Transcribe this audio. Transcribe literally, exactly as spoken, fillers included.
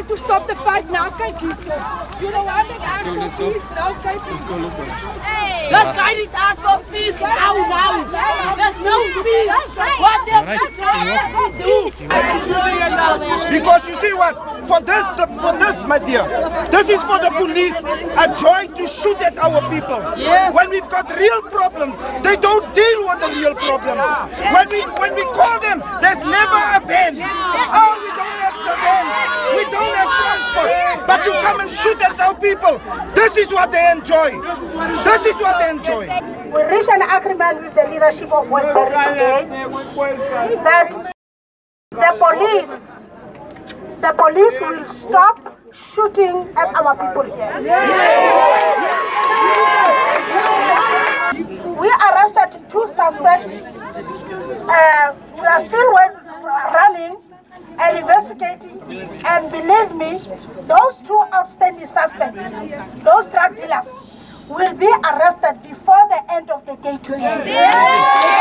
tried to stop the fight. Now, kyk hierso. You know what? Let's go, let's go. Now, kyk. Let's go, let's go. Hey. Let's go and ask for peace now, now. There's no peace. What the fuck do? Because you see what? For this, the, for this, my dear, this is for the police a joy to shoot at our people. Yes. When we've got real problems, they don't deal with the real problems. When we when we call them, there's never a van. Oh, we don't have the van. We don't have transport. But to come and shoot at our people, this is what they enjoy. This is what they enjoy. We reached an agreement with the leadership of Westbury today that the police, the police will stop shooting at our people here. We arrested two suspects. Uh, we are still running and investigating, and believe me, those two outstanding suspects, those drug dealers, will be arrested before the end of the day today.